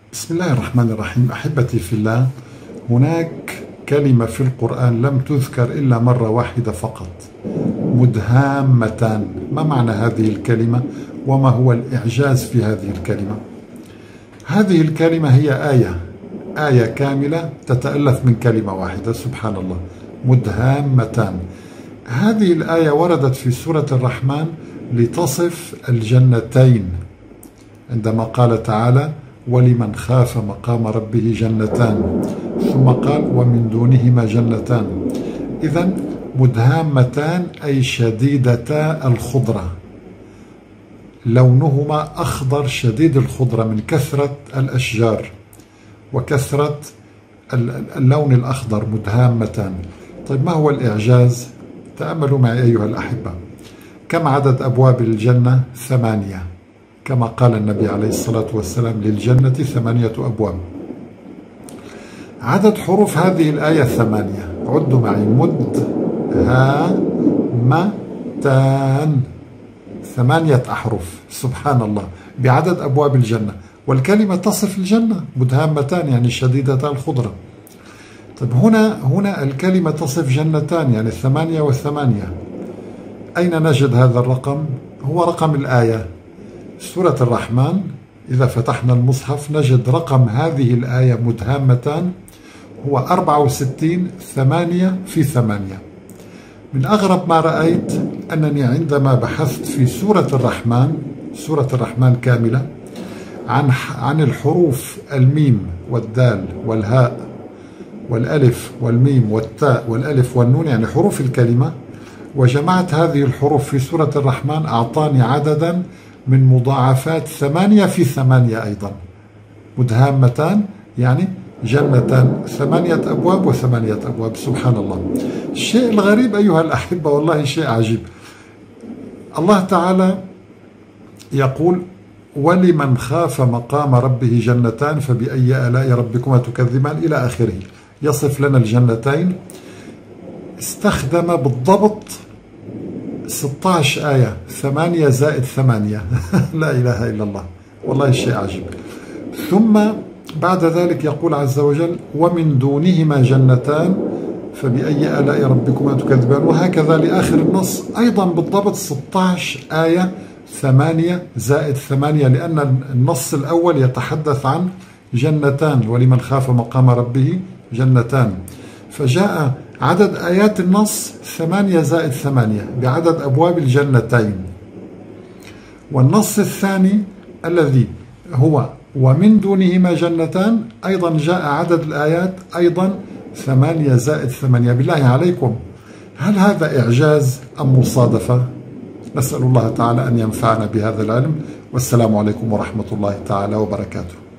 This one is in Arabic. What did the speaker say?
بسم الله الرحمن الرحيم. أحبتي في الله، هناك كلمة في القرآن لم تذكر إلا مرة واحدة فقط، مدهامتان. ما معنى هذه الكلمة وما هو الإعجاز في هذه الكلمة؟ هذه الكلمة هي آية كاملة تتألف من كلمة واحدة، سبحان الله، مدهامتان. هذه الآية وردت في سورة الرحمن لتصف الجنتين، عندما قال تعالى: ولمن خاف مقام ربه جنتان، ثم قال: ومن دونهما جنتان. إذن مدهامتان أي شديدتا الخضرة، لونهما أخضر شديد الخضرة من كثرة الأشجار وكثرة اللون الأخضر، مدهامتان. طيب، ما هو الإعجاز؟ تأملوا معي أيها الأحبة. كم عدد أبواب الجنة؟ 8، كما قال النبي عليه الصلاة والسلام: للجنة 8 أبواب. عدد حروف هذه الآية 8. عدوا معي: مدهامتان، 8 أحرف، سبحان الله، بعدد أبواب الجنة. والكلمة تصف الجنة، مدهامتان يعني شديدتا الخضرة. طيب، هنا الكلمة تصف جنتان، يعني 8 و8. أين نجد هذا الرقم؟ هو رقم الآية. سورة الرحمن إذا فتحنا المصحف نجد رقم هذه الآية مدهامتان هو 64، 8 في 8. من أغرب ما رأيت أنني عندما بحثت في سورة الرحمن كاملة عن الحروف الميم والدال والهاء والألف والميم والتاء والألف والنون، يعني حروف الكلمة، وجمعت هذه الحروف في سورة الرحمن، أعطاني عددا من مضاعفات 8 في 8 أيضا. مدهامتان يعني جنتان، 8 أبواب و8 أبواب، سبحان الله. الشيء الغريب أيها الأحبة، والله شيء عجيب، الله تعالى يقول: ولمن خاف مقام ربه جنتان فبأي آلاء ربكما تكذبان، إلى آخره، يصف لنا الجنتين. استخدم بالضبط 16 آية، 8 زائد 8 لا إله إلا الله، والله شيء عجيب. ثم بعد ذلك يقول عز وجل: ومن دونهما جنتان فبأي آلاء ربكما تكذبان، وهكذا لآخر النص أيضا بالضبط 16 آية، 8 زائد 8، لأن النص الأول يتحدث عن جنتان، ولمن خاف مقام ربه جنتان، فجاء عدد آيات النص 8 زائد 8 بعدد أبواب الجنتين. والنص الثاني الذي هو ومن دونهما جنتان أيضا جاء عدد الآيات أيضا 8 زائد 8. بالله عليكم، هل هذا إعجاز أم مصادفة؟ نسأل الله تعالى أن ينفعنا بهذا العلم، والسلام عليكم ورحمة الله تعالى وبركاته.